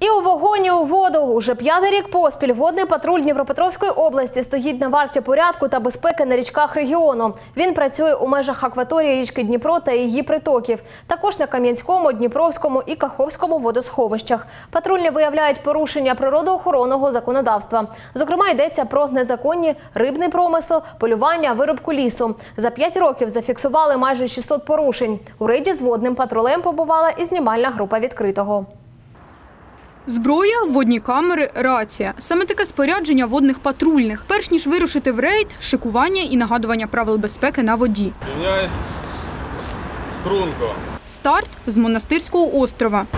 І у вогонь, і у воду. Уже 5-й рік поспіль водний патруль Дніпропетровської області стоїть на варті порядку та безпеки на річках регіону. Він працює у межах акваторії річки Дніпро та її притоків. Також на Кам'янському, Дніпровському і Каховському водосховищах. Патрульні виявляють порушення природоохоронного законодавства. Зокрема, йдеться про незаконні рибний промисел, полювання, вирубку лісу. За 5 років зафіксували майже 600 порушень. У рейді з водним патрулем побувала і знімальна група «Відкритого». Зброя, водні камери, рація. Саме таке спорядження водних патрульних. Перш ніж вирушити в рейд, шикування і нагадування правил безпеки на воді. Рівняюсь струнко. Старт з Монастирського острова.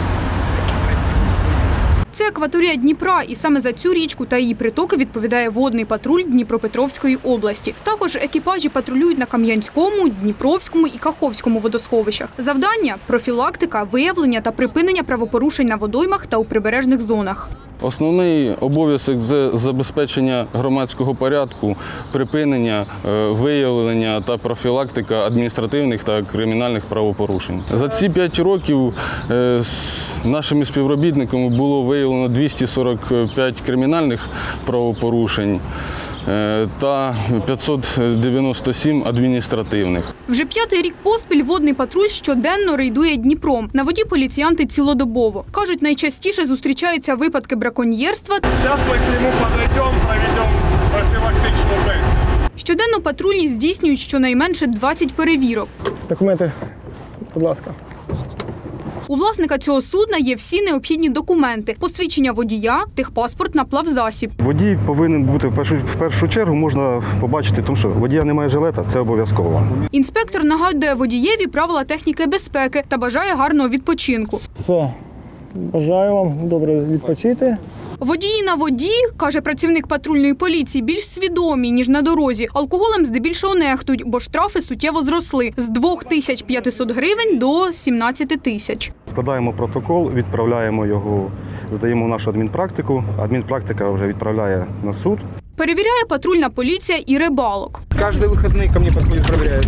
Це акваторія Дніпра, і саме за цю річку та її притоки відповідає водний патруль Дніпропетровської області. Також екіпажі патрулюють на Кам'янському, Дніпровському і Каховському водосховищах. Завдання – профілактика, виявлення та припинення правопорушень на водоймах та у прибережних зонах. Основний обов'язок – це забезпечення громадського порядку, припинення, виявлення та профілактика адміністративних та кримінальних правопорушень. За ці 5 років нашими співробітниками було виявлено 245 кримінальних правопорушень та 597 адміністративних. Вже 5-й рік поспіль водний патруль щоденно рейдує Дніпром. На воді поліціянти цілодобово. Кажуть, найчастіше зустрічаються випадки браконьєрства. Зараз ми к нему підійдемо, проведемо профілактичну бесіду. Щоденно патрульні здійснюють щонайменше 20 перевірок. Документи, будь ласка. У власника цього судна є всі необхідні документи – посвідчення водія, техпаспорт на плавзасіб. Водій повинен бути, в першу чергу, можна побачити, тому що водія немає жилета, це обов'язково. Інспектор нагадує водієві правила техніки безпеки та бажає гарного відпочинку. Все, бажаю вам добре відпочити. Водії на воді, каже працівник патрульної поліції, більш свідомі, ніж на дорозі. Алкоголем здебільшого нехтують, бо штрафи суттєво зросли – з 2500 гривень до 17 тисяч. Складаємо протокол, відправляємо його, здаємо в нашу адмінпрактику. Адмінпрактика вже відправляє на суд. Перевіряє патрульна поліція і рибалок. Каждый выходный ко мне подходит, проверяют.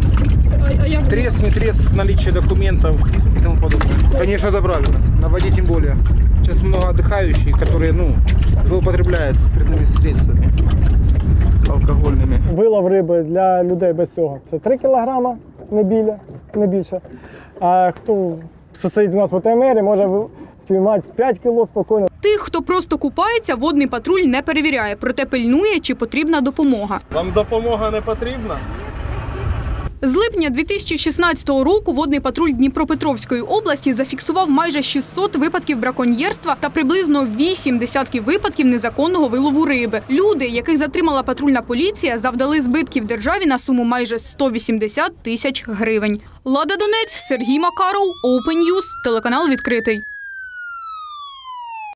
Трест, не трест, наличие документов и тому подобное. Конечно, это правильно. На воде тем более. Сейчас много отдыхающих, которые, злоупотребляют спиртными средствами алкогольными. Вилов риби для людей без цього – це 3 кілограма, не більше. А хто сидить у нас в ОТМРі, може спіймати 5 кіло спокійно. Тих, хто просто купається, водний патруль не перевіряє, проте пильнує, чи потрібна допомога. Вам допомога не потрібна? З липня 2016 року водний патруль Дніпропетровської області зафіксував майже 600 випадків браконьєрства та приблизно 8 десятків випадків незаконного вилову риби. Люди, яких затримала патрульна поліція, завдали збитків державі на суму майже 180 тисяч гривень. Лада Донець, Сергій Макаров, Open News, телеканал «Відкритий».